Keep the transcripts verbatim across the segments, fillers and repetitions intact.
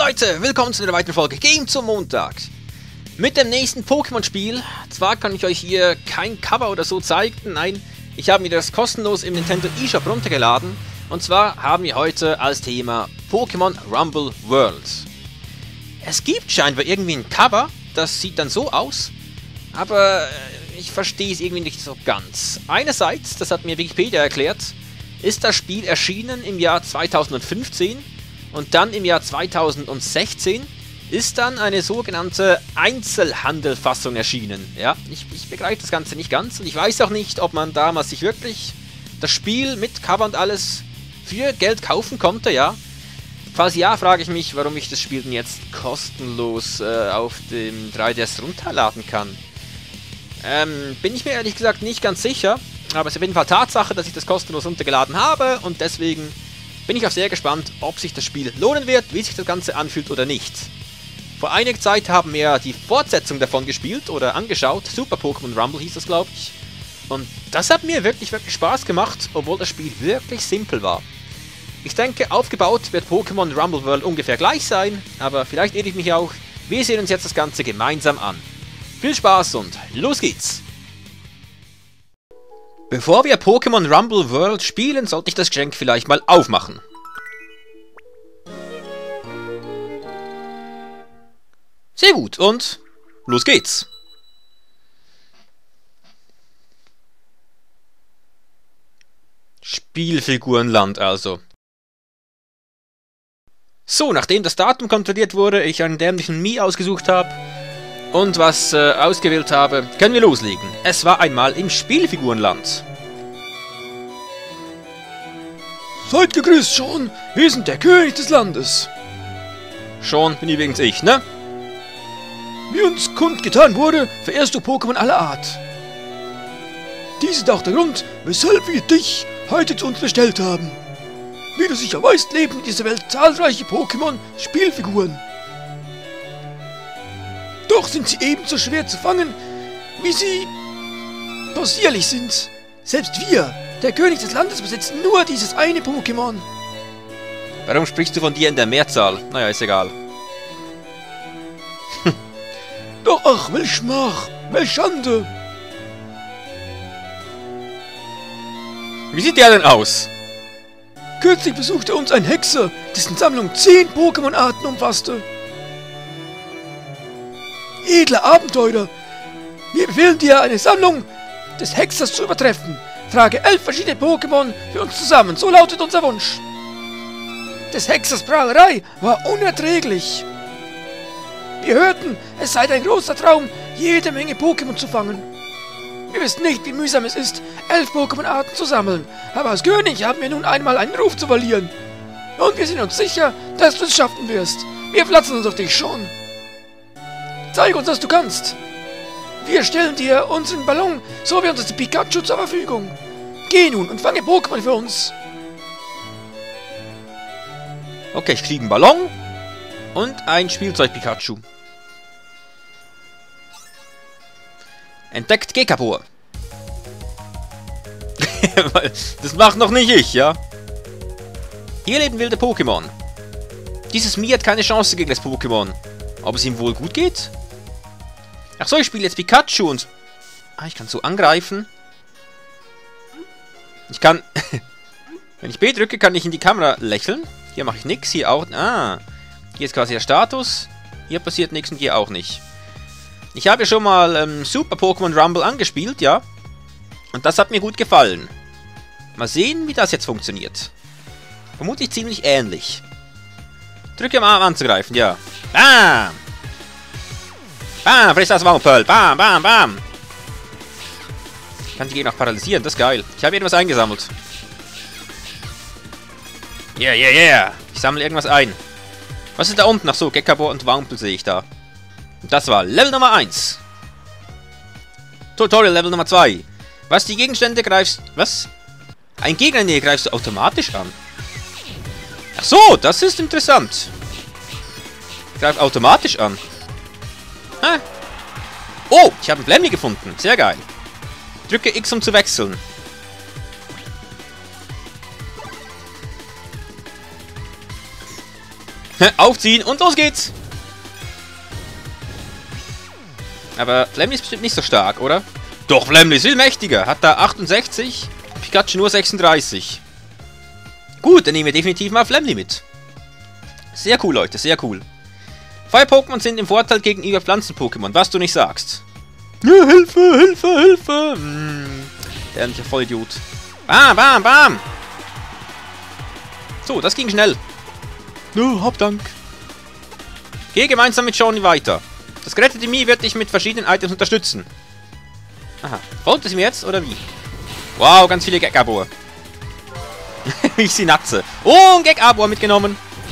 Leute, willkommen zu einer weiteren Folge Game zum Montag. Mit dem nächsten Pokémon-Spiel. Zwar kann ich euch hier kein Cover oder so zeigen, nein, ich habe mir das kostenlos im Nintendo eShop runtergeladen. Und zwar haben wir heute als Thema Pokémon Rumble World. Es gibt scheinbar irgendwie ein Cover, das sieht dann so aus, aber ich verstehe es irgendwie nicht so ganz. Einerseits, das hat mir Wikipedia erklärt, ist das Spiel erschienen im Jahr zweitausendfünfzehn und dann im Jahr zweitausendsechzehn ist dann eine sogenannte Einzelhandelfassung erschienen. Ja, ich, ich begreife das Ganze nicht ganz und ich weiß auch nicht, ob man damals sich wirklich das Spiel mit Cover und alles für Geld kaufen konnte, ja. Falls ja, frage ich mich, warum ich das Spiel denn jetzt kostenlos äh, auf dem drei D S runterladen kann. Ähm, bin ich mir ehrlich gesagt nicht ganz sicher, aber es ist auf jeden Fall Tatsache, dass ich das kostenlos runtergeladen habe und deswegen bin ich auch sehr gespannt, ob sich das Spiel lohnen wird, wie sich das Ganze anfühlt oder nicht. Vor einiger Zeit haben wir die Fortsetzung davon gespielt oder angeschaut, Super Pokémon Rumble hieß das, glaube ich. Und das hat mir wirklich, wirklich Spaß gemacht, obwohl das Spiel wirklich simpel war. Ich denke, aufgebaut wird Pokémon Rumble World ungefähr gleich sein, aber vielleicht irre ich mich auch. Wir sehen uns jetzt das Ganze gemeinsam an. Viel Spaß und los geht's! Bevor wir Pokémon Rumble World spielen, sollte ich das Geschenk vielleicht mal aufmachen. Sehr gut, und los geht's! Spielfigurenland also. So, nachdem das Datum kontrolliert wurde, ich einen dämlichen Mii ausgesucht habe und was äh, ausgewählt habe, können wir loslegen. Es war einmal im Spielfigurenland. Seid gegrüßt, Sean. Wir sind der König des Landes. Sean bin übrigens ich, ne? Wie uns kundgetan wurde, verehrst du Pokémon aller Art. Dies ist auch der Grund, weshalb wir dich heute zu uns bestellt haben. Wie du sicher weißt, leben in dieser Welt zahlreiche Pokémon-Spielfiguren. Doch sind sie ebenso schwer zu fangen, wie sie possierlich sind. Selbst wir, der König des Landes, besitzen nur dieses eine Pokémon. Warum sprichst du von dir in der Mehrzahl? Naja, ist egal. Doch ach, welch Schmach, welch Schande. Wie sieht der denn aus? Kürzlich besuchte uns ein Hexer, dessen Sammlung zehn Pokémon-Arten umfasste. Edler Abenteurer, wir befehlen dir, eine Sammlung des Hexers zu übertreffen. Trage elf verschiedene Pokémon für uns zusammen, so lautet unser Wunsch. Des Hexers Prahlerei war unerträglich. Wir hörten, es sei ein großer Traum, jede Menge Pokémon zu fangen. Wir wissen nicht, wie mühsam es ist, elf Pokémon-Arten zu sammeln, aber als König haben wir nun einmal einen Ruf zu verlieren. Und wir sind uns sicher, dass du es schaffen wirst. Wir verlassen uns auf dich schon. Zeig uns, was du kannst. Wir stellen dir unseren Ballon sowie unser Pikachu zur Verfügung. Geh nun und fange Pokémon für uns. Okay, ich kriege einen Ballon und ein Spielzeug-Pikachu. Entdeckt Gekabur. Das macht noch nicht ich, ja? Hier leben wilde Pokémon. Dieses Mii hat keine Chance gegen das Pokémon. Ob es ihm wohl gut geht? Ach so, ich spiele jetzt Pikachu und... Ah, ich kann so angreifen. Ich kann... Wenn ich B drücke, kann ich in die Kamera lächeln. Hier mache ich nichts, hier auch... Ah, hier ist quasi der Status. Hier passiert nichts und hier auch nicht. Ich habe ja schon mal ähm, Super Pokémon Rumble angespielt, ja. Und das hat mir gut gefallen. Mal sehen, wie das jetzt funktioniert. Vermutlich ziemlich ähnlich. Drücke mal anzugreifen, ja. Bam! Bam, friss das Wampel. Bam, bam, bam. Ich kann die Gegner auch paralysieren, das ist geil. Ich habe irgendwas eingesammelt. Yeah, yeah, yeah. Ich sammle irgendwas ein. Was ist da unten? Ach so, Gekabor und Wampel sehe ich da. Das war Level Nummer eins. Tutorial Level Nummer zwei. Was die Gegenstände greifst... Was? Ein Gegner in der Nähe greifst du automatisch an. Ach so, das ist interessant. Greif automatisch an. Ah. Oh, ich habe einen Flemmi gefunden. Sehr geil. Drücke X, um zu wechseln. Aufziehen und los geht's! Aber Flamly ist bestimmt nicht so stark, oder? Doch, Flamly ist viel mächtiger. Hat da achtundsechzig, Pikachu nur sechsunddreißig. Gut, dann nehmen wir definitiv mal Flamly mit. Sehr cool, Leute, sehr cool. Feuer-Pokémon sind im Vorteil gegenüber Pflanzen-Pokémon, was du nicht sagst. Ja, Hilfe, Hilfe, Hilfe! Hm, der ist ja voll Idiot. Bam, bam, bam! So, das ging schnell. No, hab Dank. Geh gemeinsam mit Johnny weiter. Das gerettete Mii wird dich mit verschiedenen Items unterstützen. Aha. Folgt es mir jetzt, oder wie? Wow, ganz viele Gek-Abor. Wie ich sie natze. Oh, ein Gek-Abor mitgenommen.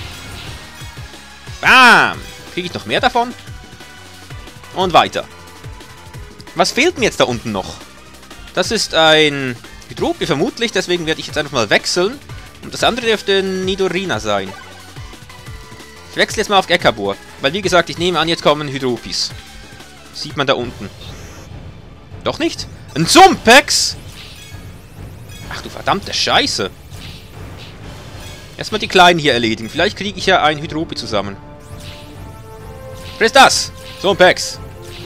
Bam. Kriege ich noch mehr davon? Und weiter. Was fehlt mir jetzt da unten noch? Das ist ein Hydropie vermutlich, deswegen werde ich jetzt einfach mal wechseln. Und das andere dürfte Nidorina sein. Ich wechsle jetzt mal auf Gek-Abor. Weil, wie gesagt, ich nehme an, jetzt kommen Hydropies. Sieht man da unten. Doch nicht? Ein Zumpex! Ach du verdammte Scheiße. Erstmal die Kleinen hier erledigen. Vielleicht kriege ich ja ein Hydropie zusammen. Friss das! Zumpex!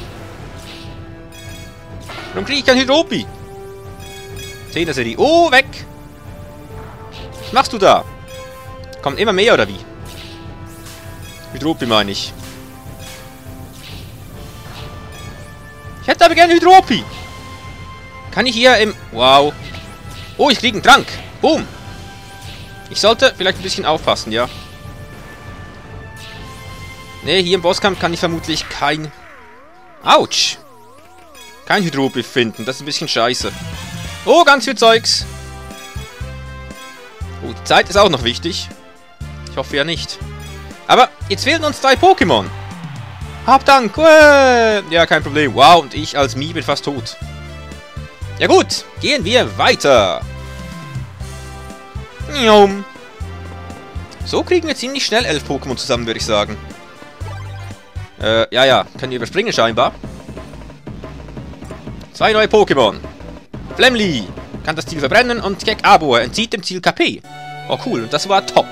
Warum kriege ich kein Hydropie? Zehner-Serie. Oh, weg! Was machst du da? Kommt immer mehr, oder wie? Hydropie meine ich. Ich hätte aber gerne Hydropie. Kann ich hier im... Wow. Oh, ich kriege einen Trank. Boom. Ich sollte vielleicht ein bisschen aufpassen, ja. Ne, hier im Bosskampf kann ich vermutlich kein... Autsch. Kein Hydropie finden. Das ist ein bisschen scheiße. Oh, ganz viel Zeugs. Oh, die Zeit ist auch noch wichtig. Ich hoffe ja nicht. Aber jetzt fehlen uns drei Pokémon. Hab Dank. Uäh. Ja, kein Problem. Wow, und ich als Mii bin fast tot. Ja gut, gehen wir weiter. So kriegen wir ziemlich schnell elf Pokémon zusammen, würde ich sagen. Äh, ja, ja. Können wir überspringen scheinbar. Zwei neue Pokémon. Flamly kann das Ziel verbrennen und Gek-Abor entzieht dem Ziel K P. Oh cool, das war top.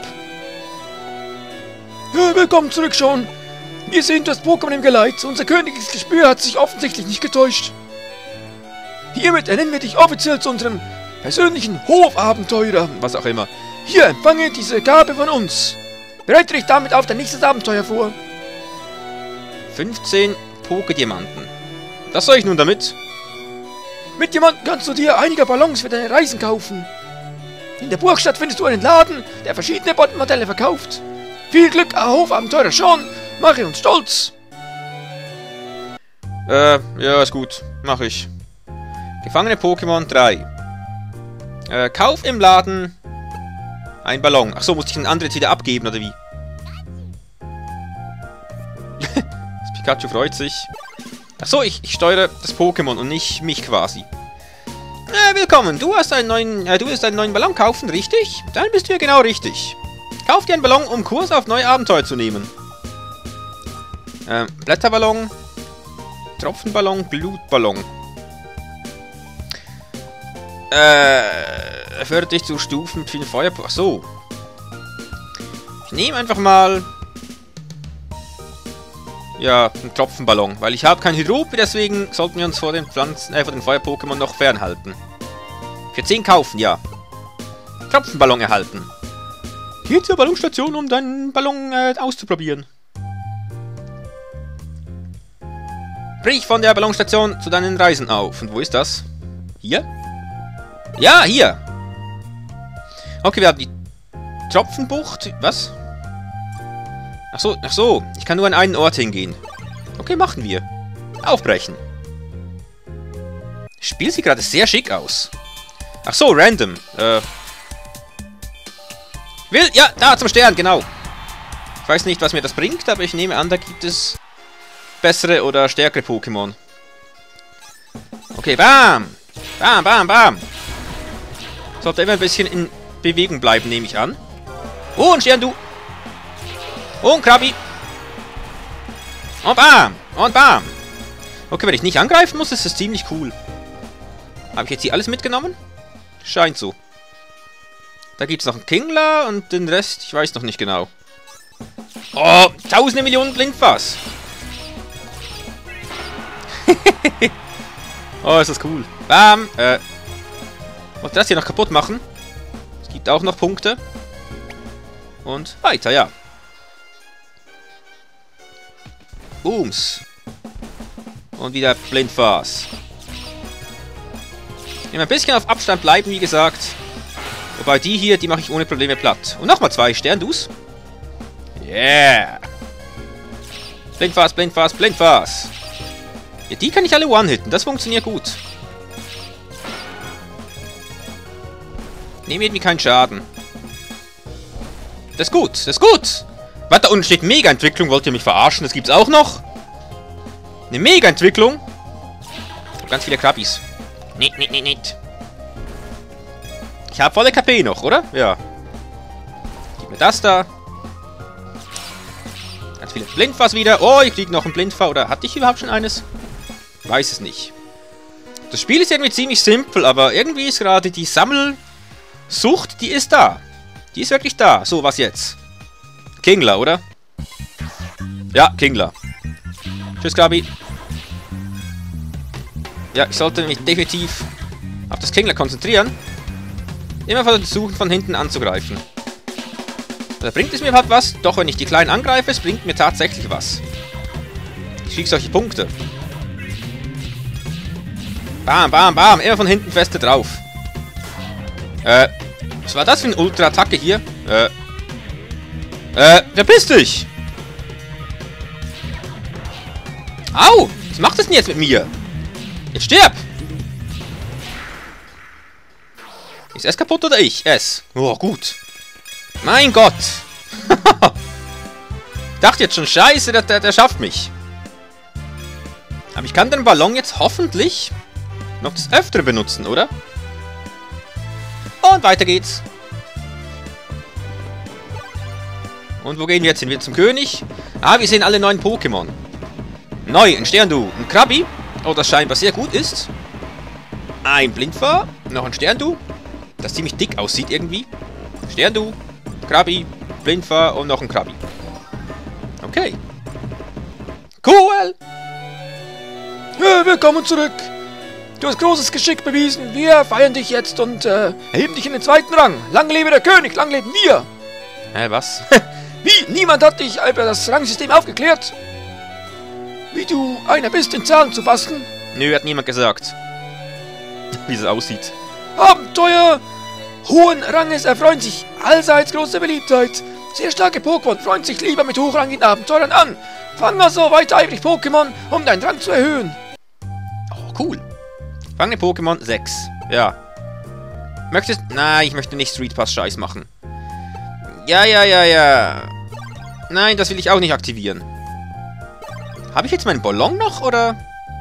Ja, willkommen zurück, Sean. Wir sind das Pokémon im Geleit. Unser königliches Gespür hat sich offensichtlich nicht getäuscht. Hiermit ernennen wir dich offiziell zu unserem persönlichen Hofabenteurer, was auch immer. Hier, empfange diese Gabe von uns. Bereite dich damit auf dein nächstes Abenteuer vor. fünfzehn Pokédiamanten. Was soll ich nun damit? Mit Diamanten kannst du dir einige Ballons für deine Reisen kaufen. In der Burgstadt findest du einen Laden, der verschiedene Bot-Modelle verkauft. Viel Glück, Hofabenteurer Sean. Mache uns stolz. Äh, ja, ist gut. Mach ich. Gefangene Pokémon drei. Äh, Kauf im Laden ein Ballon. Achso, muss ich den anderen jetzt wieder abgeben, oder wie? Das Pikachu freut sich. Achso, ich, ich steuere das Pokémon und nicht mich quasi. Äh, willkommen. Du hast einen neuen, äh, du willst einen neuen Ballon kaufen, richtig? Dann bist du ja genau richtig. Kauf dir einen Ballon, um Kurs auf neue Abenteuer zu nehmen. Ähm, Blätterballon. Tropfenballon, Blutballon. Äh, fördert dich zu Stufen mit vielen Feuer... Ach so. Ich nehme einfach mal... Ja, einen Tropfenballon. Weil ich habe kein Hydropie, deswegen sollten wir uns vor den Pflanzen, äh, vor den Feuer-Pokémon noch fernhalten. Für zehn kaufen, ja. Tropfenballon erhalten. Geh zur Ballonstation, um deinen Ballon äh, auszuprobieren. Brich von der Ballonstation zu deinen Reisen auf. Und wo ist das? Hier? Ja, hier! Okay, wir haben die Tropfenbucht. Was? Ach so, ach so. Ich kann nur an einen Ort hingehen. Okay, machen wir. Aufbrechen. Das Spiel sieht gerade sehr schick aus. Ach so, random. Äh. Will, ja, da zum Stern, genau. Ich weiß nicht, was mir das bringt, aber ich nehme an, da gibt es bessere oder stärkere Pokémon. Okay, bam! Bam, bam, bam! Sollte immer ein bisschen in Bewegung bleiben, nehme ich an. Oh, ein Stern, du! Oh, ein Krabi! Und bam! Und bam! Okay, wenn ich nicht angreifen muss, ist das ziemlich cool. Habe ich jetzt hier alles mitgenommen? Scheint so. Da gibt es noch einen Kingler und den Rest, ich weiß noch nicht genau. Oh, tausende Millionen Blindfass. Oh, ist das cool. Bam. Äh. Und das hier noch kaputt machen. Es gibt auch noch Punkte. Und weiter, ja. Booms. Und wieder Blindfass. Immer ein bisschen auf Abstand bleiben, wie gesagt. Wobei die hier, die mache ich ohne Probleme platt. Und nochmal zwei Sterndus. Yeah. Blindfass, Blindfass, Blindfass. Ja, die kann ich alle one-hitten. Das funktioniert gut. Nehme irgendwie keinen Schaden. Das ist gut, das ist gut. Was, da unten steht Mega-Entwicklung. Wollt ihr mich verarschen? Das gibt's auch noch. Eine Mega-Entwicklung. Ganz viele Krabbis. Nicht, nicht, nicht, nicht. Ich habe volle K P noch, oder? Ja. Gib mir das da. Ganz viele Blindfass wieder. Oh, ich krieg noch ein Blindfass. Oder hatte ich überhaupt schon eines? Weiß es nicht. Das Spiel ist irgendwie ziemlich simpel, aber irgendwie ist gerade die Sammelsucht, die ist da. Die ist wirklich da. So, was jetzt? Kingler, oder? Ja, Kingler. Tschüss, Krabi. Ja, ich sollte mich definitiv auf das Kingler konzentrieren. Immer versuchen, von hinten anzugreifen. Da bringt es mir überhaupt was? Doch, wenn ich die Kleinen angreife, es bringt mir tatsächlich was. Ich kriege solche Punkte. Bam, bam, bam. Immer von hinten feste drauf. Äh, was war das für eine Ultra-Attacke hier? Äh, äh, verpiss dich! Au! Was macht das denn jetzt mit mir? Jetzt stirb! Ist es kaputt oder ich? Es. Oh, gut. Mein Gott! Ich dachte jetzt schon, scheiße, der, der, der schafft mich. Aber ich kann den Ballon jetzt hoffentlich noch des Öfteren benutzen, oder? Und weiter geht's. Und wo gehen wir jetzt hin? Wir zum König. Ah, wir sehen alle neuen Pokémon. Neu, ein Sterndu, ein Krabi. Oh, das scheinbar sehr gut ist. Ein Blindfahr, noch ein Sterndu. Das ziemlich dick aussieht irgendwie. Sterndu, Krabi, Blindfahr und noch ein Krabi. Okay. Cool. Ja, willkommen zurück. Du hast großes Geschick bewiesen. Wir feiern dich jetzt und äh, erheben dich in den zweiten Rang. Lang lebe der König, lang leben wir. Hä, was? Wie? Niemand hat dich über das Rangsystem aufgeklärt? Wie du einer bist, in Zahlen zu fassen? Nö, hat niemand gesagt. Wie es aussieht. Abenteuer hohen Ranges erfreuen sich allseits große Beliebtheit. Sehr starke Pokémon freuen sich lieber mit hochrangigen Abenteurern an. Fang also weiter eifrig Pokémon, um deinen Rang zu erhöhen. Oh, cool. Fange Pokémon sechs. Ja. Möchtest... Nein, ich möchte nicht Street Pass Scheiß machen. Ja, ja, ja, ja. Nein, das will ich auch nicht aktivieren. Habe ich jetzt meinen Ballon noch, oder?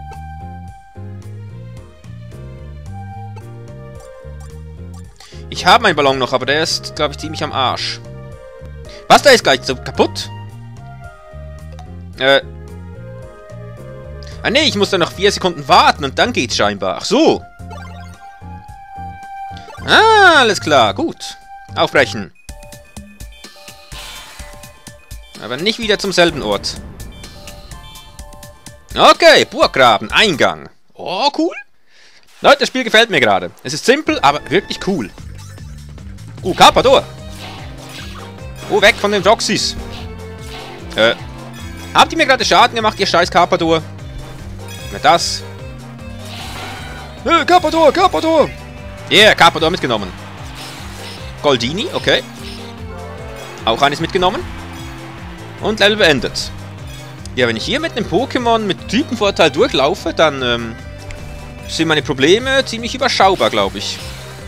Ich habe meinen Ballon noch, aber der ist, glaube ich, ziemlich am Arsch. Was, da ist gleich so kaputt? Äh... Ah, nee, ich muss dann noch vier Sekunden warten und dann geht's scheinbar. Ach so. Ah, alles klar, gut. Aufbrechen. Aber nicht wieder zum selben Ort. Okay, Burggraben, Eingang. Oh, cool. Leute, das Spiel gefällt mir gerade. Es ist simpel, aber wirklich cool. Uh, Carpador. Oh, weg von den Roxys. Äh, habt ihr mir gerade Schaden gemacht, ihr scheiß Carpador? Mir das. Hey, Carpador, Carpador. Yeah, Carpador mitgenommen. Goldini, okay. Auch eines mitgenommen. Und Level beendet. Ja, wenn ich hier mit einem Pokémon mit Typenvorteil durchlaufe, dann ähm, sind meine Probleme ziemlich überschaubar, glaube ich.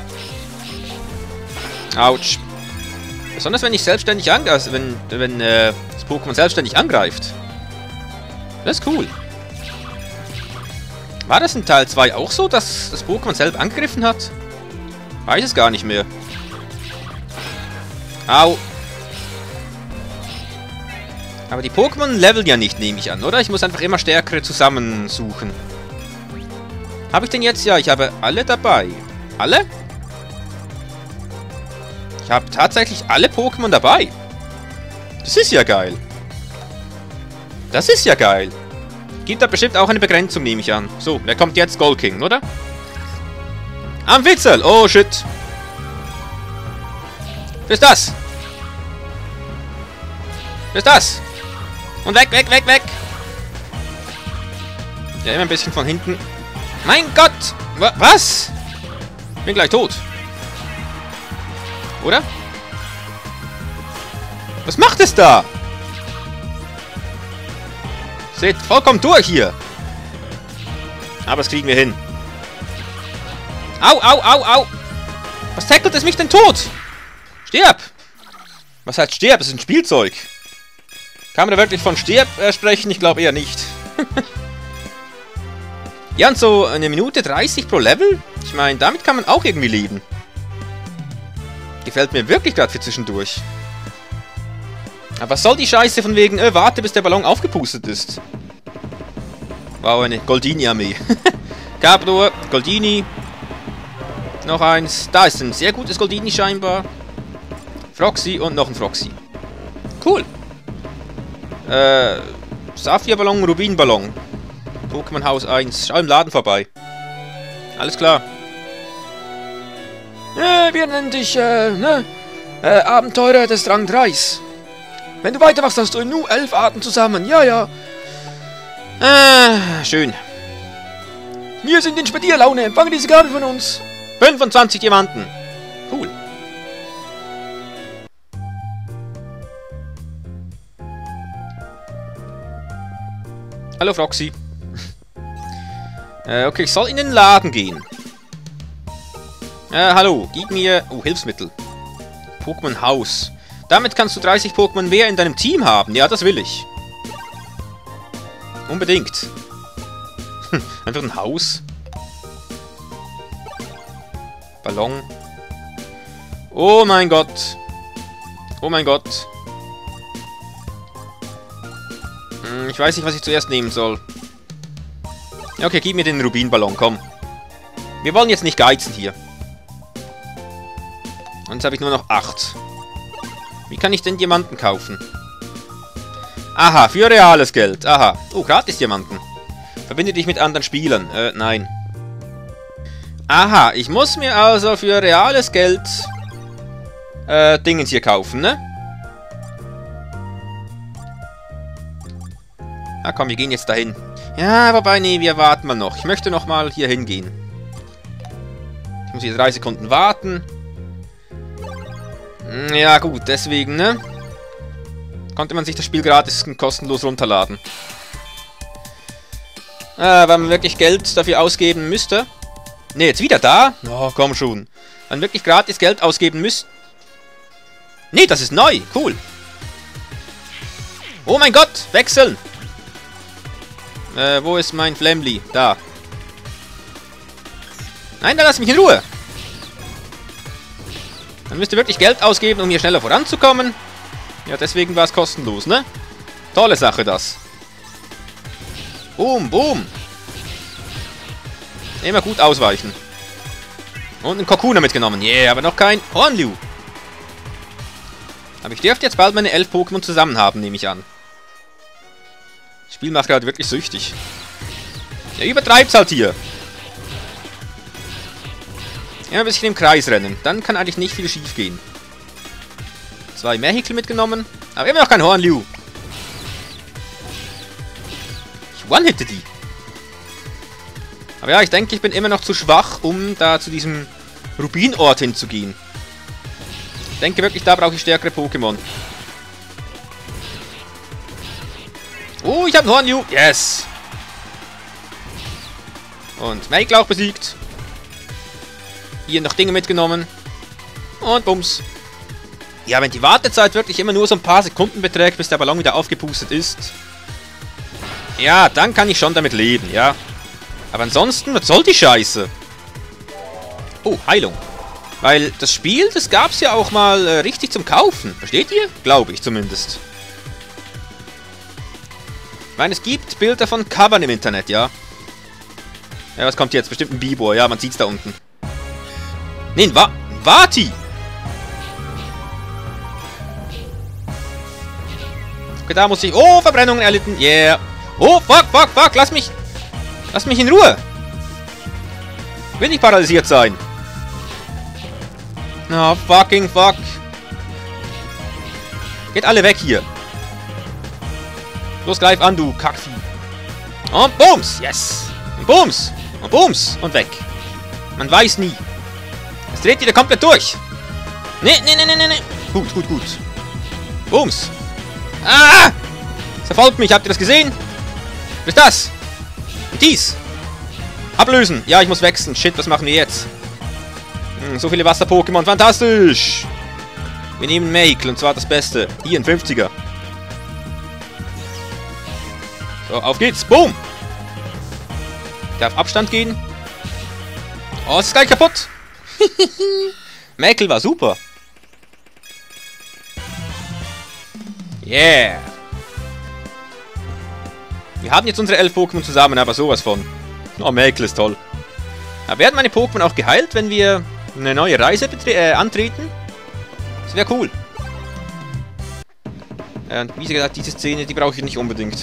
Autsch. Besonders wenn ich selbstständig angreife, also wenn, wenn äh, das Pokémon selbstständig angreift. Das ist cool. War das in Teil zwei auch so, dass das Pokémon selbst angegriffen hat? Weiß es gar nicht mehr. Au. Aber die Pokémon leveln ja nicht, nehme ich an, oder? Ich muss einfach immer stärkere zusammensuchen. Habe ich denn jetzt? Ja, ich habe alle dabei. Alle? Ich habe tatsächlich alle Pokémon dabei. Das ist ja geil. Das ist ja geil. Gibt da bestimmt auch eine Begrenzung, nehme ich an. So, der kommt jetzt Gold King, oder? Am Witzel! Oh, shit. Was ist das? Was ist das? Und weg, weg, weg, weg! Ja, immer ein bisschen von hinten. Mein Gott! Wa was? Bin gleich tot. Oder? Was macht es da? Seht vollkommen durch hier. Aber das kriegen wir hin. Au, au, au, au. Was tackelt es mich denn tot? Stirb. Was heißt stirb? Das ist ein Spielzeug. Kann man da wirklich von stirb äh, sprechen? Ich glaube eher nicht. Ja, und so eine Minute dreißig pro Level? Ich meine, damit kann man auch irgendwie leben. Gefällt mir wirklich gerade für zwischendurch. Aber was soll die Scheiße von wegen, äh, warte bis der Ballon aufgepustet ist. Wow, eine Goldini-Armee. Cabro, Goldini. Noch eins. Da ist ein sehr gutes Goldini scheinbar. Froxy und noch ein Froxy. Cool. Äh, Saphir-Ballon, Rubin-Ballon. Pokémon Haus eins. Schau im Laden vorbei. Alles klar. Äh, wir nennen dich, äh, ne? Äh, Abenteurer des Rang drei. Wenn du weitermachst, hast du nur elf Arten zusammen. Ja, ja. Ah, schön. Wir sind in Spedierlaune. Empfange diese Gabe von uns. fünfundzwanzig Diamanten. Cool. Hallo, Froxy. äh, okay, ich soll in den Laden gehen. Äh, hallo. Gib mir... Oh, Hilfsmittel. Pokémon Haus. Damit kannst du dreißig Pokémon mehr in deinem Team haben. Ja, das will ich. Unbedingt. Einfach ein Haus. Ballon. Oh mein Gott. Oh mein Gott. Hm, ich weiß nicht, was ich zuerst nehmen soll. Okay, gib mir den Rubinballon, komm. Wir wollen jetzt nicht geizen hier. Und jetzt habe ich nur noch acht. Wie kann ich denn Diamanten kaufen? Aha, für reales Geld. Aha. Oh, gratis Diamanten. Verbinde dich mit anderen Spielern. Äh, nein. Aha, ich muss mir also für reales Geld äh, Dingens hier kaufen, ne? Ah, komm, wir gehen jetzt dahin. Ja, wobei, nee, wir warten mal noch. Ich möchte noch mal hier hingehen. Ich muss hier drei Sekunden warten. Ja, gut, deswegen, ne? Konnte man sich das Spiel gratis und kostenlos runterladen. Äh, weil man wirklich Geld dafür ausgeben müsste. Ne, jetzt wieder da? Oh, komm schon. Man wirklich gratis Geld ausgeben müsste. Ne, das ist neu. Cool. Oh mein Gott, wechseln. Äh, wo ist mein Flamly? Da. Nein, dann lass mich in Ruhe. Man müsste wirklich Geld ausgeben, um hier schneller voranzukommen. Ja, deswegen war es kostenlos, ne? Tolle Sache, das. Boom, boom. Immer gut ausweichen. Und einen Kokuna mitgenommen. Yeah, aber noch kein Hornliu. Aber ich dürfte jetzt bald meine elf Pokémon zusammen haben, nehme ich an. Das Spiel macht gerade wirklich süchtig. Ja, übertreibt's halt hier. Immer ein bisschen im Kreis rennen. Dann kann eigentlich nicht viel schief gehen. Zwei Mehikel mitgenommen. Aber immer noch kein Hornliu. Ich one-hitte die. Aber ja, ich denke, ich bin immer noch zu schwach, um da zu diesem Rubinort hinzugehen. Ich denke wirklich, da brauche ich stärkere Pokémon. Oh, ich habe einen Hornliu. Yes. Und Mehikel auch besiegt. Hier noch Dinge mitgenommen. Und bums. Ja, wenn die Wartezeit wirklich immer nur so ein paar Sekunden beträgt, bis der Ballon wieder aufgepustet ist. Ja, dann kann ich schon damit leben, ja. Aber ansonsten, was soll die Scheiße? Oh, Heilung. Weil das Spiel, das gab es ja auch mal äh, richtig zum Kaufen. Versteht ihr? Glaube ich zumindest. Ich meine, es gibt Bilder von Covern im Internet, ja. Ja, was kommt jetzt? Bestimmt ein Bibor, ja, man sieht's da unten. Nein, wa Vati! Okay, da muss ich... Oh, Verbrennungen erlitten. Yeah. Oh, fuck, fuck, fuck. Lass mich... Lass mich in Ruhe. Will nicht paralysiert sein. Oh, fucking fuck. Geht alle weg hier. Los, greif an, du Kackvieh. Und Bums. Yes. Und Bums. Und Bums. Und weg. Man weiß nie. Es dreht wieder komplett durch. Nee, nee, nee, nee, nee, nee. Gut, gut, gut. Bums. Ah! Es verfolgt mich. Habt ihr das gesehen? Was ist das? Und dies. Ablösen. Ja, ich muss wechseln. Shit, was machen wir jetzt? Hm, so viele Wasser-Pokémon. Fantastisch. Wir nehmen Makel, und zwar das Beste. Hier, ein fünfziger. So, auf geht's. Boom. Der auf Abstand gehen. Oh, es ist gleich kaputt. Makel war super. Yeah. Wir haben jetzt unsere elf Pokémon zusammen, aber sowas von. Oh, Makel ist toll. Aber werden meine Pokémon auch geheilt, wenn wir eine neue Reise äh, antreten? Das wäre cool. Äh, wie gesagt, diese Szene, die brauche ich nicht unbedingt.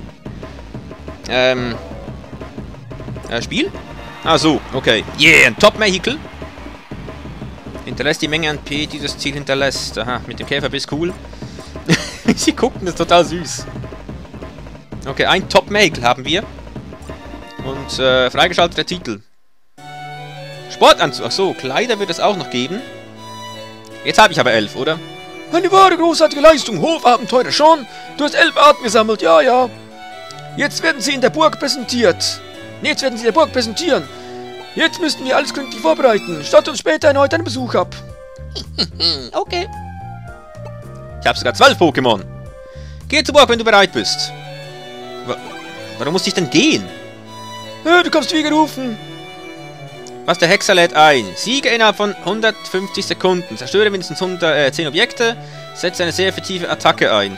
Ähm. Äh, Spiel? Ah, so, okay. Yeah, ein Top-Vehicle. Hinterlässt die Menge an P, die das Ziel hinterlässt. Aha, mit dem Käferbiss cool. Sie gucken, das ist total süß. Okay, ein Top-Vehicle haben wir. Und, äh, freigeschalteter Titel. Sportanzug. Ach so, Kleider wird es auch noch geben. Jetzt habe ich aber elf, oder? Eine wahre großartige Leistung, Hofabenteurer Sean. Du hast elf Arten gesammelt, ja, ja. Jetzt werden sie in der Burg präsentiert. Nee, jetzt werden sie in der Burg präsentieren. Jetzt müssten wir alles gründlich vorbereiten. Statt uns später erneut einen Besuch ab. Okay. Ich habe sogar zwölf Pokémon. Geh zur Burg, wenn du bereit bist. Wa Warum muss ich denn gehen? Ja, du kommst wie gerufen. Was der Hexer lädt ein. Siege innerhalb von hundertfünfzig Sekunden. Zerstöre mindestens hundertzehn Objekte. Setze eine sehr effektive Attacke ein.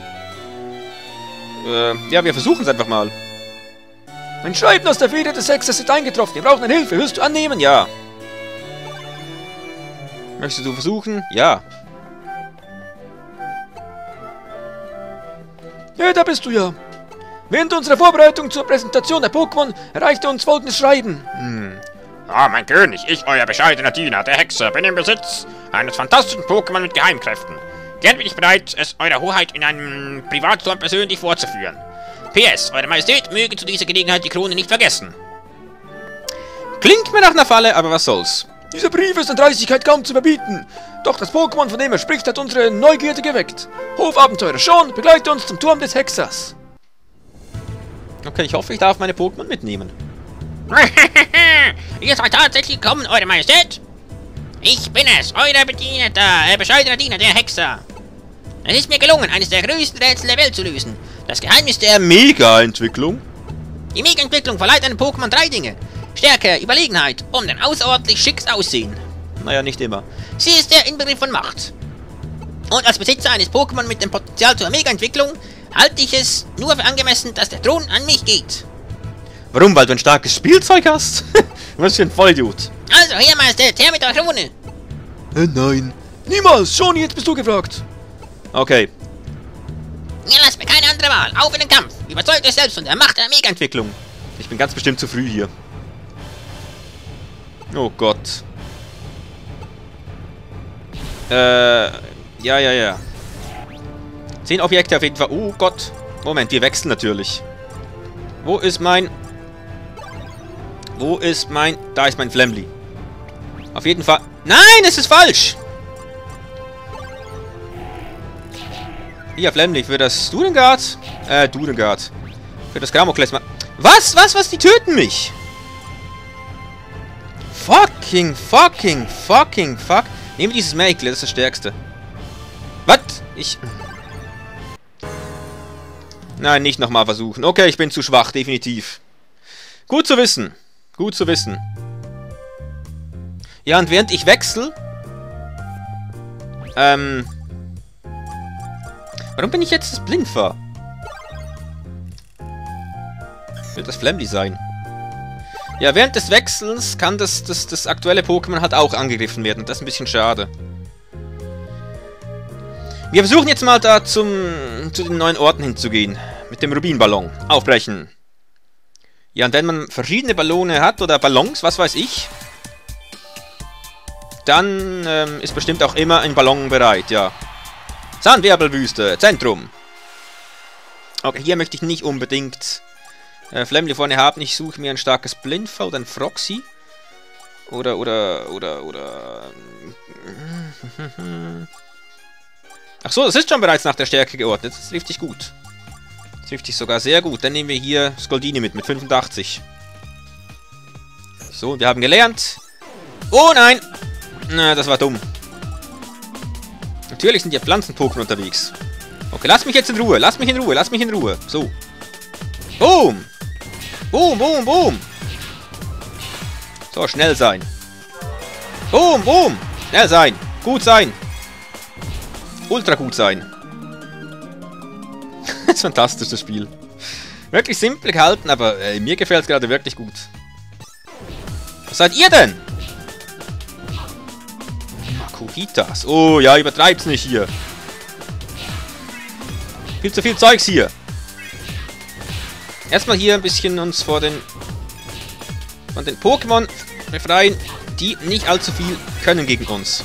Äh, ja, wir versuchen es einfach mal. Ein Schreiben aus der Feder des Hexers ist eingetroffen. Wir brauchen eine Hilfe. Willst du annehmen? Ja. Möchtest du versuchen? Ja. Ja, da bist du ja. Während unserer Vorbereitung zur Präsentation der Pokémon erreichte uns folgendes Schreiben. Hm. Ah, mein König, ich, euer bescheidener Diener, der Hexer, bin im Besitz eines fantastischen Pokémon mit Geheimkräften. Gern bin ich bereit, es eurer Hoheit in einem Privatturm persönlich vorzuführen. P S, Eure Majestät möge zu dieser Gelegenheit die Krone nicht vergessen. Klingt mir nach einer Falle, aber was soll's. Dieser Brief ist an Dreistigkeit kaum zu überbieten. Doch das Pokémon, von dem er spricht, hat unsere Neugierde geweckt. Hofabenteurer Sean, begleite uns zum Turm des Hexers. Okay, ich hoffe, ich darf meine Pokémon mitnehmen. Ihr seid tatsächlich gekommen, Eure Majestät? Ich bin es, euer Bedieneter, äh, bescheidener Diener, der Hexer. Es ist mir gelungen, eines der größten Rätsel der Welt zu lösen. Das Geheimnis der Mega-Entwicklung. Die Mega-Entwicklung verleiht einem Pokémon drei Dinge. Stärke, Überlegenheit und ein außerordentlich schickes Aussehen. Naja, nicht immer. Sie ist der Inbegriff von Macht. Und als Besitzer eines Pokémon mit dem Potenzial zur Mega-Entwicklung halte ich es nur für angemessen, dass der Thron an mich geht. Warum? Weil du ein starkes Spielzeug hast? Was für ein Vollidiot. Also, hier, Majestät, her mit der Krone. Äh, nein. Niemals, Sean, jetzt bist du gefragt. Okay. Ihr lasst mir keine andere Wahl. Auf in den Kampf. Überzeugt euch selbst von der Macht der Mega-Entwicklung. Entwicklung. Ich bin ganz bestimmt zu früh hier. Oh Gott. Äh, ja, ja, ja. Zehn Objekte auf jeden Fall. Oh Gott. Moment, wir wechseln natürlich. Wo ist mein... Wo ist mein... Da ist mein Flamly. Auf jeden Fall... Nein, es ist falsch! Hier, Flamly, für das Dudengard. Äh, Dudengard. Für das Gramokles. Was? Was? Was? Die töten mich! Fucking, fucking, fucking, fuck. Nehme dieses Makel, das ist das Stärkste. Was? Ich... Nein, nicht nochmal versuchen. Okay, ich bin zu schwach, definitiv. Gut zu wissen. Gut zu wissen. Ja, und während ich wechsle... Ähm... Warum bin ich jetzt blind war? Wird das Flamly sein? Ja, während des Wechsels kann das, das, das aktuelle Pokémon halt auch angegriffen werden. Das ist ein bisschen schade. Wir versuchen jetzt mal da zum, zu den neuen Orten hinzugehen. Mit dem Rubinballon. Aufbrechen. Ja, und wenn man verschiedene Ballone hat oder Ballons, was weiß ich, dann ähm, ist bestimmt auch immer ein Ballon bereit, ja. Sandwirbelwüste, Zentrum. Okay, hier möchte ich nicht unbedingt äh, Flamly vorne haben. Ich suche mir ein starkes Blindfall oder ein Froxy. Oder, oder, oder, oder... Ach so, das ist schon bereits nach der Stärke geordnet. Das trifft dich gut. Das trifft dich sogar sehr gut. Dann nehmen wir hier Skoldini mit, mit fünfundachtzig. So, wir haben gelernt. Oh nein! Na, das war dumm. Natürlich sind hier Pflanzen-Pokémon unterwegs. Okay, lass mich jetzt in Ruhe. Lass mich in Ruhe. Lass mich in Ruhe. So. Boom! Boom, boom, boom! So, schnell sein. Boom, boom! Schnell sein. Gut sein. Ultra gut sein. Das ist fantastisch, das Spiel. Wirklich simpel gehalten, aber äh, mir gefällt es gerade wirklich gut. Was seid ihr denn? Makuhitas. Oh ja, übertreib's nicht hier. Viel zu viel Zeugs hier. Erstmal hier ein bisschen uns vor den von den Pokémon befreien, die nicht allzu viel können gegen uns.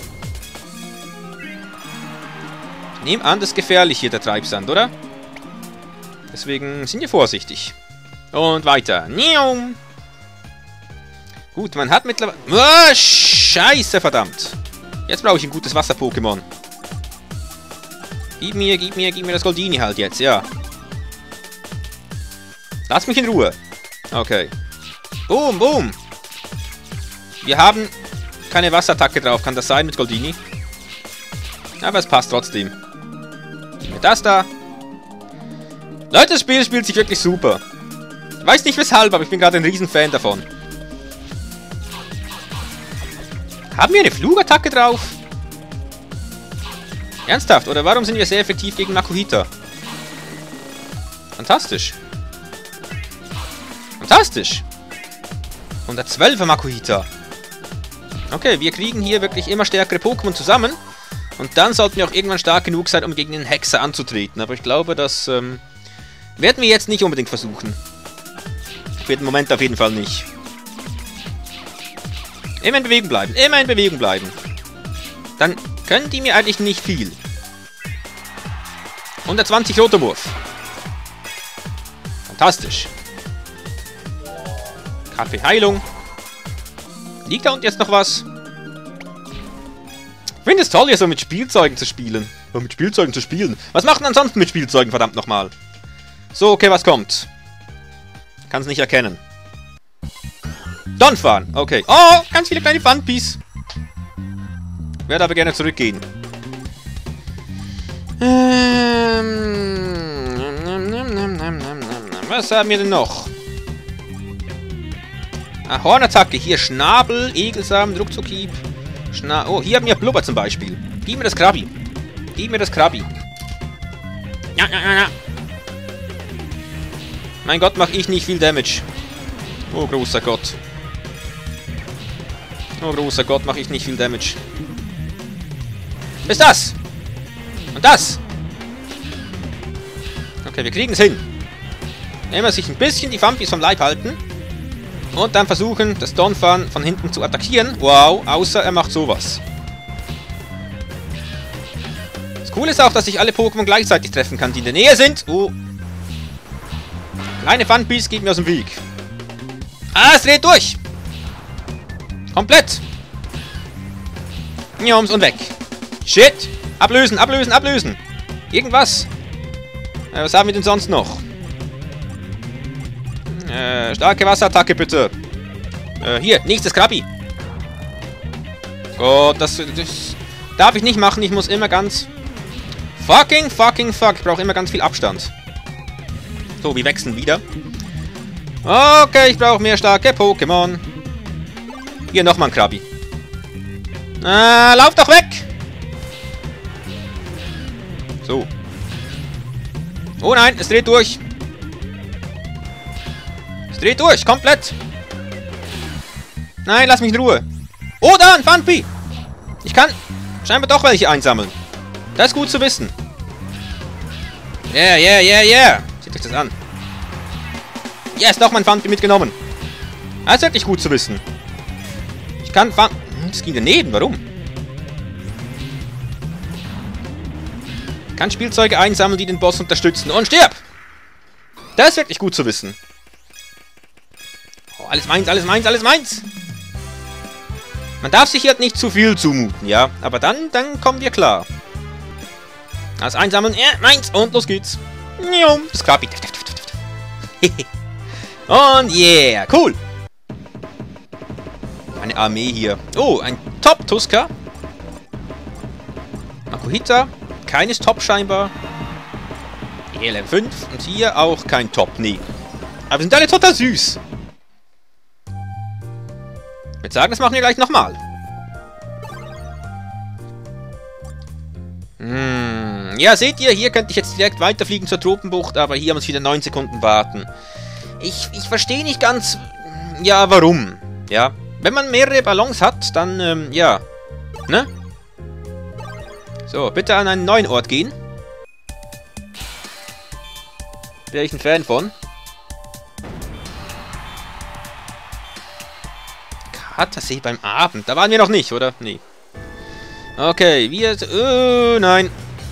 Ich nehme an, das ist gefährlich hier, der Treibsand, oder? Deswegen sind wir vorsichtig. Und weiter. Nium. Gut, man hat mittlerweile... Oh, Scheiße, verdammt. Jetzt brauche ich ein gutes Wasser-Pokémon. Gib mir, gib mir, gib mir das Goldini halt jetzt, ja. Lass mich in Ruhe. Okay. Boom, boom. Wir haben keine Wasserattacke drauf. Kann das sein mit Goldini? Aber es passt trotzdem. Gib mir das da. Leute, das Spiel spielt sich wirklich super. Ich weiß nicht weshalb, aber ich bin gerade ein Riesenfan davon. Haben wir eine Flugattacke drauf? Ernsthaft? Oder warum sind wir sehr effektiv gegen Makuhita? Fantastisch. Fantastisch. hundertzwölfer Makuhita. Okay, wir kriegen hier wirklich immer stärkere Pokémon zusammen. Und dann sollten wir auch irgendwann stark genug sein, um gegen den Hexer anzutreten. Aber ich glaube, das ähm, werden wir jetzt nicht unbedingt versuchen. Für den Moment auf jeden Fall nicht. Immer in Bewegung bleiben. Immer in Bewegung bleiben. Dann können die mir eigentlich nicht viel. hundertzwanzig Rotomorph. Fantastisch. Kaffee Heilung. Liegt da unten jetzt noch was? Ich finde es toll, hier so mit Spielzeugen zu spielen. Oh, mit Spielzeugen zu spielen. Was macht man ansonsten mit Spielzeugen, verdammt nochmal? So, okay, was kommt? Kann es nicht erkennen. Donphan, okay. Oh, ganz viele kleine Funpies. Werde aber gerne zurückgehen. Was haben wir denn noch? Ah, Hornattacke. Hier Schnabel, Egelsamen, Ruckzuckhieb. Schna oh, hier haben wir Blubber zum Beispiel. Gib mir das Krabi. Gib mir das Krabi. Ja, ja, ja, ja. Mein Gott, mache ich nicht viel Damage. Oh, großer Gott. Oh, großer Gott, mache ich nicht viel Damage. Was ist das? Und das? Okay, wir kriegen es hin. Immer sich ein bisschen die Funpies vom Leib halten. Und dann versuchen, das Donphan von hinten zu attackieren. Wow, außer er macht sowas. Das Coole ist auch, dass ich alle Pokémon gleichzeitig treffen kann, die in der Nähe sind. Oh. Kleine Funpies, geht mir aus dem Weg. Ah, es dreht durch. Komplett. Njums und weg. Shit. Ablösen, ablösen, ablösen. Irgendwas. Äh, was haben wir denn sonst noch? Äh, starke Wasserattacke, bitte. Äh, hier, nächstes Krabi. Gott, das, das darf ich nicht machen. Ich muss immer ganz... Fucking, fucking, fuck. Ich brauche immer ganz viel Abstand. So, wir wechseln wieder. Okay, ich brauche mehr starke Pokémon. Hier, nochmal ein Krabi. Äh, lauf doch weg! So. Oh nein, es dreht durch. Es dreht durch, komplett. Nein, lass mich in Ruhe. Oh, da, ein Funpy. Ich kann scheinbar doch welche einsammeln. Das ist gut zu wissen. Yeah, yeah, yeah, yeah. Seht euch das an. Yes, noch mein Pfand mitgenommen. Das ist wirklich gut zu wissen. Ich kann Pfand... Das ging daneben, warum? Ich kann Spielzeuge einsammeln, die den Boss unterstützen. Und stirb! Das ist wirklich gut zu wissen. Oh, alles meins, alles meins, alles meins! Man darf sich hier nicht zu viel zumuten, ja? Aber dann, dann kommen wir klar. Alles einsammeln, ja, meins, und los geht's. Das Krabi. Und yeah, cool. Eine Armee hier. Oh, ein Top-Tusker. Makuhita. Keines Top scheinbar. E L M fünf. Und hier auch kein Top. Nee. Aber wir sind alle total süß. Ich würde sagen, das machen wir gleich nochmal. Hm. Ja, seht ihr, hier könnte ich jetzt direkt weiterfliegen zur Tropenbucht, aber hier muss ich wieder neun Sekunden warten. Ich, ich verstehe nicht ganz, ja, warum. Ja, wenn man mehrere Ballons hat, dann, ähm, ja, ne? So, bitte an einen neuen Ort gehen. Wäre ich ein Fan von. Katersee beim Abend. Da waren wir noch nicht, oder? Nee. Okay, wir... Äh, nein.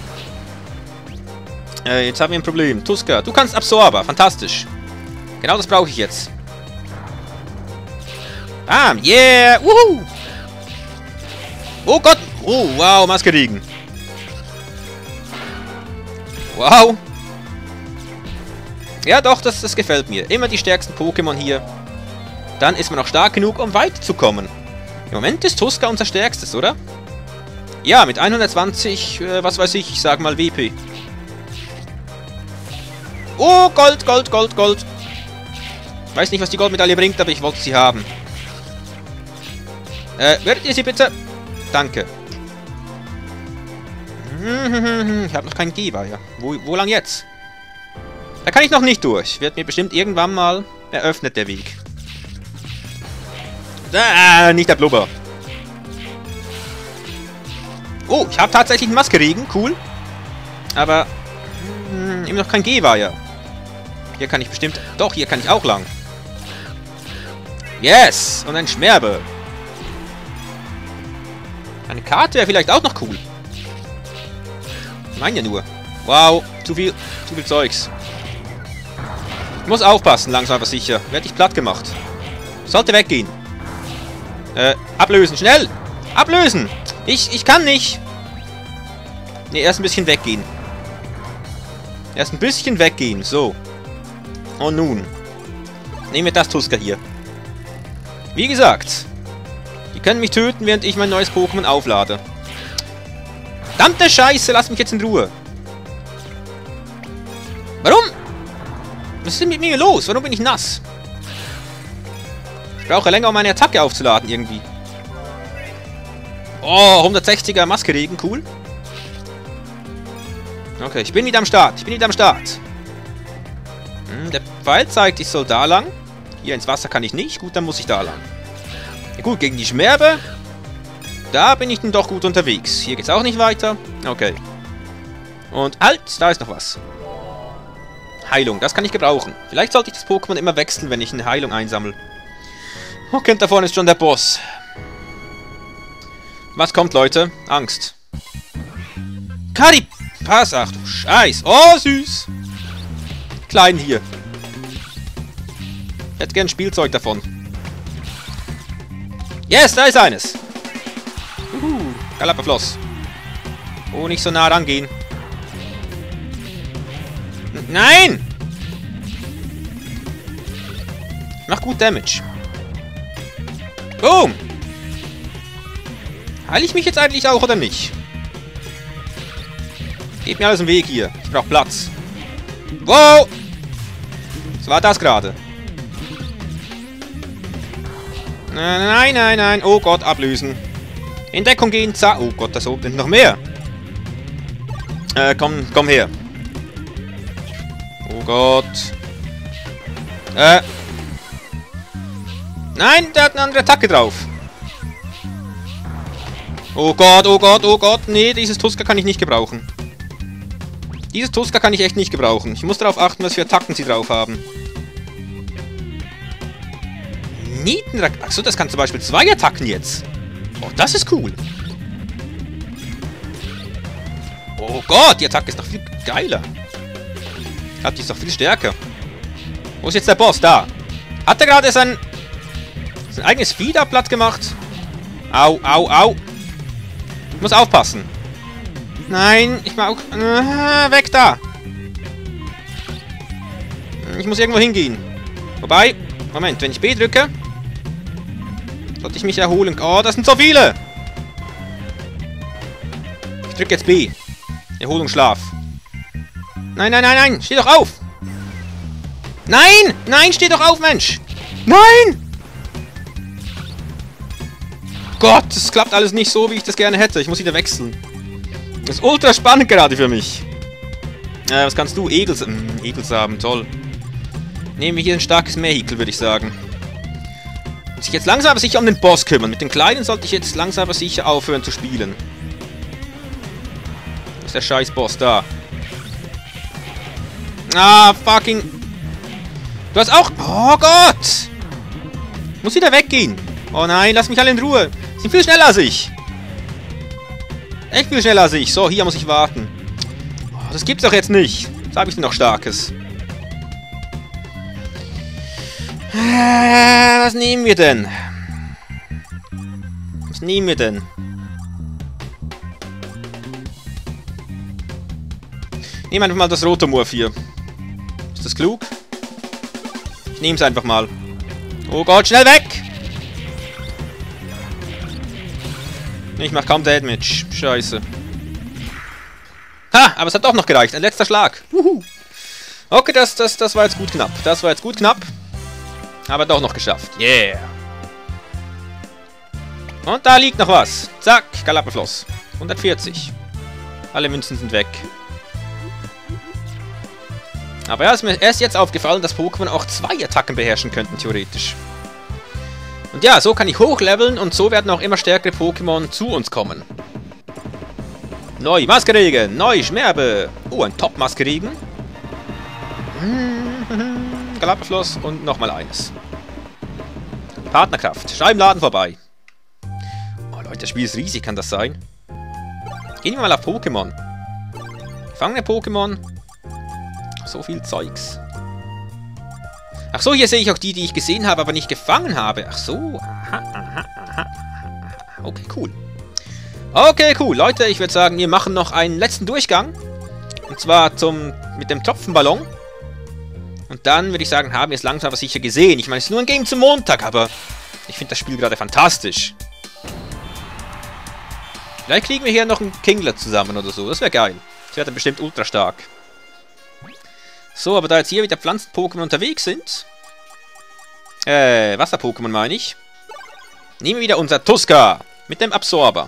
Äh, jetzt haben wir ein Problem. Tusker, du kannst Absorber. Fantastisch. Genau das brauche ich jetzt. Bam, yeah, wuhu. Oh Gott. Oh, wow, Maskeregen. Wow. Ja, doch, das, das gefällt mir. Immer die stärksten Pokémon hier. Dann ist man auch stark genug, um weiterzukommen. Im Moment ist Tusker unser stärkstes, oder? Ja, mit hundertzwanzig, äh, was weiß ich, ich sag mal W P. Oh, Gold, Gold, Gold, Gold. Weiß nicht, was die Goldmedaille bringt, aber ich wollte sie haben. Äh, werdet ihr sie bitte? Danke. Ich habe noch keinen Geber, ja. Wo, wo lang jetzt? Da kann ich noch nicht durch. Wird mir bestimmt irgendwann mal eröffnet, der Weg. Ah, nicht der Blubber. Oh, ich habe tatsächlich einen Maskeregen. Cool. Aber hm, immer noch kein Geber, ja. Hier kann ich bestimmt... Doch, hier kann ich auch lang. Yes! Und ein Schmerbe. Eine Karte wäre vielleicht auch noch cool. Ich meine ja nur. Wow, zu viel, zu viel Zeugs. Ich muss aufpassen, langsam aber sicher. Werde ich platt gemacht. Sollte weggehen. Äh, ablösen, schnell! Ablösen! Ich, ich kann nicht. Ne, erst ein bisschen weggehen. Erst ein bisschen weggehen, so. Und nun. Nehmen wir das Tusker hier. Wie gesagt. Die können mich töten, während ich mein neues Pokémon auflade. Verdammte Scheiße, lass mich jetzt in Ruhe. Warum? Was ist denn mit mir los? Warum bin ich nass? Ich brauche länger, um meine Attacke aufzuladen, irgendwie. Oh, hundertsechziger Maskeregen, cool. Okay, ich bin wieder am Start. Ich bin wieder am Start. Hm, der Pfeil zeigt, ich soll da lang. Hier ins Wasser kann ich nicht. Gut, dann muss ich da lang. Ja, gut, gegen die Schmerbe. Da bin ich dann doch gut unterwegs. Hier geht's auch nicht weiter. Okay. Und halt, da ist noch was. Heilung, das kann ich gebrauchen. Vielleicht sollte ich das Pokémon immer wechseln, wenn ich eine Heilung einsammle. Okay, da vorne ist schon der Boss. Was kommt, Leute? Angst. Karipas, ach du Scheiß. Oh, süß. Klein hier. Ich hätte gern Spielzeug davon. Yes, da ist eines. Uhu, Galapafloss. Oh, nicht so nah rangehen. N Nein! Ich mach gut Damage. Boom! Heile ich mich jetzt eigentlich auch oder nicht? Gebt mir alles im Weg hier. Ich brauche Platz. Wow! Was war das gerade? Nein, nein, nein. Oh Gott, ablösen. In Deckung gehen. Za oh Gott, da sind noch mehr. Äh, komm, komm her. Oh Gott. Äh. Nein, der hat eine andere Attacke drauf. Oh Gott, oh Gott, oh Gott. Nee, dieses Tuska kann ich nicht gebrauchen. Dieses Tuska kann ich echt nicht gebrauchen. Ich muss darauf achten, was für Attacken sie drauf haben. Nietenrak... Achso, das kann zum Beispiel zwei Attacken jetzt. Oh, das ist cool. Oh Gott, die Attacke ist noch viel geiler. Ich glaube, die ist doch viel stärker. Wo ist jetzt der Boss? Da. Hat er gerade sein... sein eigenes Vieh da platt gemacht? Au, au, au. Ich muss aufpassen. Nein, ich mag... Äh, weg da. Ich muss irgendwo hingehen. Wobei... Moment, wenn ich B drücke... sollte ich mich erholen. Oh, das sind so viele! Ich drücke jetzt B. Erholung, Schlaf. Nein, nein, nein, nein! Steh doch auf! Nein! Nein, steh doch auf, Mensch! Nein! Gott, das klappt alles nicht so, wie ich das gerne hätte. Ich muss wieder wechseln. Das ist ultra spannend gerade für mich. Äh, was kannst du? Egels... Hm, Egels haben, toll. Nehmen wir hier ein starkes Vehikel, würde ich sagen. Muss ich jetzt langsam aber sicher um den Boss kümmern. Mit den Kleinen sollte ich jetzt langsam aber sicher aufhören zu spielen. Wo ist der scheiß Boss da? Ah, fucking... Du hast auch... Oh Gott! Muss wieder weggehen. Oh nein, lass mich alle in Ruhe. Sie sind viel schneller als ich. Echt viel schneller als ich. So, hier muss ich warten. Oh, das gibt's doch jetzt nicht. Was habe ich denn noch Starkes? Äh, was nehmen wir denn? Was nehmen wir denn? Nehmen wir einfach mal das Rotomorph hier. Ist das klug? Ich nehme es einfach mal. Oh Gott, schnell weg! Ich mach kaum Damage. Scheiße. Ha, aber es hat doch noch gereicht. Ein letzter Schlag. Wuhu. Okay, das, das, das war jetzt gut knapp. Das war jetzt gut knapp. Aber doch noch geschafft. Yeah. Und da liegt noch was. Zack, Galapagos. hundertvierzig. Alle Münzen sind weg. Aber ja, ist mir erst jetzt aufgefallen, dass Pokémon auch zwei Attacken beherrschen könnten, theoretisch. Und ja, so kann ich hochleveln und so werden auch immer stärkere Pokémon zu uns kommen. Neu Maskeregen, neu Schmerbe. Oh, ein Top-Maskeregen. Galapagos und nochmal eines. Partnerkraft. Schau im Laden vorbei. Oh Leute, das Spiel ist riesig, kann das sein? Gehen wir mal auf Pokémon. Gefangene Pokémon. So viel Zeugs. Ach so, hier sehe ich auch die, die ich gesehen habe, aber nicht gefangen habe. Ach so. Aha, aha, aha. Okay, cool. Okay, cool. Leute, ich würde sagen, wir machen noch einen letzten Durchgang. Und zwar zum mit dem Tropfenballon. Und dann würde ich sagen, haben wir es langsam aber sicher gesehen. Ich meine, es ist nur ein Game zum Montag, aber ich finde das Spiel gerade fantastisch. Vielleicht kriegen wir hier noch einen Kingler zusammen oder so. Das wäre geil. Das wäre dann bestimmt ultra stark. So, aber da jetzt hier wieder Pflanzen-Pokémon unterwegs sind... Äh, Wasser-Pokémon meine ich. Nehmen wir wieder unser Tuska. Mit dem Absorber.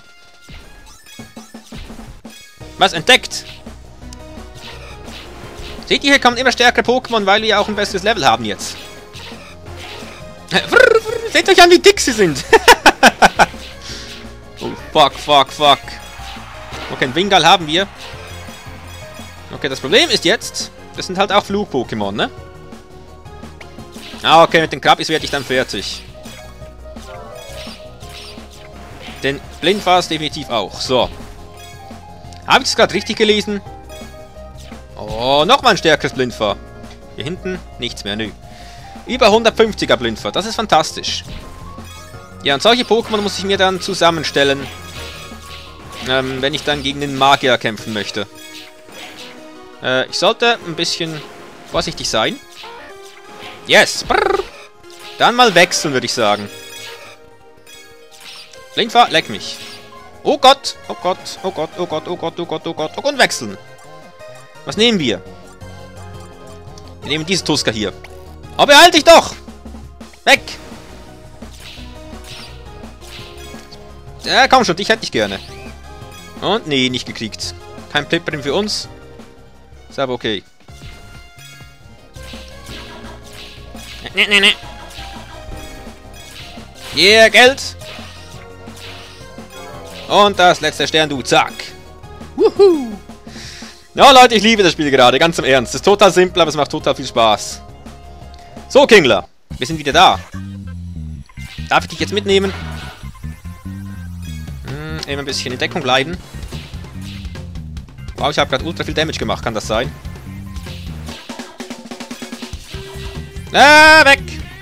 Was entdeckt? Seht ihr, hier kommen immer stärkere Pokémon, weil wir ja auch ein besseres Level haben jetzt. Seht euch an, wie dick sie sind. Oh, fuck, fuck, fuck. Okay, ein Wingal haben wir. Okay, das Problem ist jetzt... Das sind halt auch Flug-Pokémon, ne? Ah, okay, mit den Krabbis werde ich dann fertig. Den Blindfass definitiv auch. So. Habe ich das gerade richtig gelesen? Oh, nochmal ein stärkeres Blindfahr. Hier hinten nichts mehr, nö. Über hundertfünfziger Blindfahr, das ist fantastisch. Ja, und solche Pokémon muss ich mir dann zusammenstellen. Ähm, wenn ich dann gegen den Magier kämpfen möchte. Äh, ich sollte ein bisschen vorsichtig sein. Yes! Brrr. Dann mal wechseln, würde ich sagen. Blindfahr, leck mich. Oh Gott! Oh Gott! Oh Gott! Oh Gott! Oh Gott! Oh Gott! Oh Gott! Oh Gott! Und wechseln! Was nehmen wir? Wir nehmen dieses Tuska hier. Oh, behalte dich doch! Weg! Ja, komm schon, dich hätte ich gerne. Und nee, nicht gekriegt. Kein Plipperin für uns. Ist aber okay. Ne, ne, ne. Yeah, Geld! Und das letzte Stern, du. Zack. Wuhu. Ja, Leute, ich liebe das Spiel gerade. Ganz im Ernst. Es ist total simpel, aber es macht total viel Spaß. So, Kingler. Wir sind wieder da. Darf ich dich jetzt mitnehmen? Hm, immer ein bisschen in Deckung bleiben. Wow, ich habe gerade ultra viel Damage gemacht. Kann das sein? Ah, weg!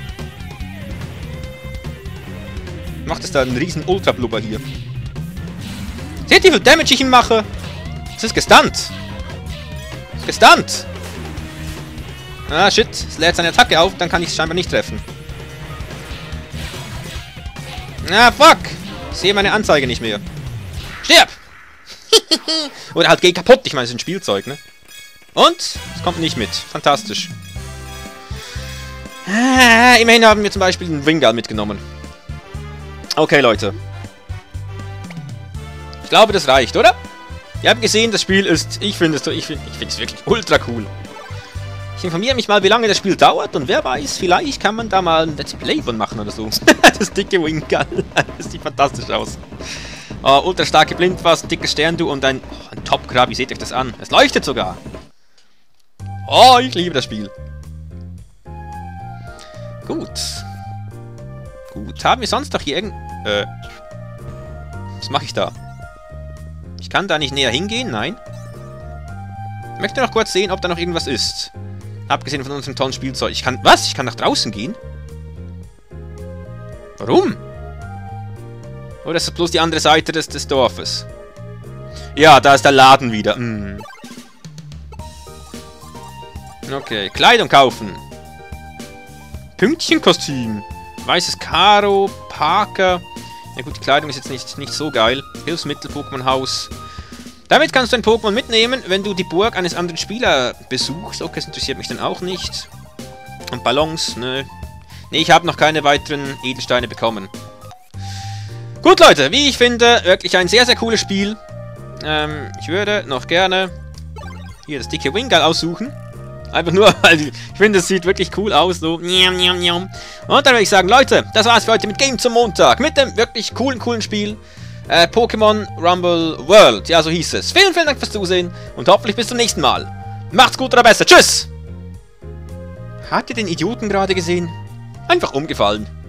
Macht es da einen riesen Ultra-Blubber hier. Seht ihr, wie viel Damage ich ihm mache? Es ist gestunt. Es ist gestunt. Ah, shit. Es lädt seine Attacke auf, dann kann ich es scheinbar nicht treffen. Ah, fuck. Ich sehe meine Anzeige nicht mehr. Stirb! Oder halt, geh kaputt. Ich meine, es ist ein Spielzeug, ne? Und? Es kommt nicht mit. Fantastisch. Ah, immerhin haben wir zum Beispiel den Wingal mitgenommen. Okay, Leute. Ich glaube, das reicht, oder? Ihr habt gesehen, das Spiel ist... Ich finde es ich find, ich find es wirklich ultra cool. Ich informiere mich mal, wie lange das Spiel dauert. Und wer weiß, vielleicht kann man da mal ein Let's Play von machen oder so. Das dicke Wingal. Das sieht fantastisch aus. Oh, ultra starke Blindfass, ein dickes Sterndu und ein, oh, ein Top-Krabi. Seht euch das an. Es leuchtet sogar. Oh, ich liebe das Spiel. Gut. Gut. Haben wir sonst noch hier irgend... Äh... Was mache ich da? Ich kann da nicht näher hingehen? Nein. Ich möchte noch kurz sehen, ob da noch irgendwas ist. Abgesehen von unserem tollen Spielzeug. Ich kann... Was? Ich kann nach draußen gehen? Warum? Oder ist das bloß die andere Seite des, des Dorfes? Ja, da ist der Laden wieder. Hm. Okay. Kleidung kaufen. Pünktchenkostüm. Weißes Karo. Parker. Ja gut, die Kleidung ist jetzt nicht, nicht so geil. Hilfsmittel, Pokémon-Haus. Damit kannst du ein Pokémon mitnehmen, wenn du die Burg eines anderen Spielers besuchst. Okay, das interessiert mich dann auch nicht. Und Ballons, ne. Ne, ich habe noch keine weiteren Edelsteine bekommen. Gut, Leute, wie ich finde, wirklich ein sehr, sehr cooles Spiel. Ähm, ich würde noch gerne hier das dicke Wingal aussuchen. Einfach nur, weil ich finde, es sieht wirklich cool aus, so. Und dann würde ich sagen, Leute, das war's für heute mit Game zum Montag. Mit dem wirklich coolen, coolen Spiel. Äh, Pokémon Rumble World. Ja, so hieß es. Vielen, vielen Dank fürs Zusehen. Und hoffentlich bis zum nächsten Mal. Macht's gut oder besser. Tschüss! Habt ihr den Idioten gerade gesehen? Einfach umgefallen.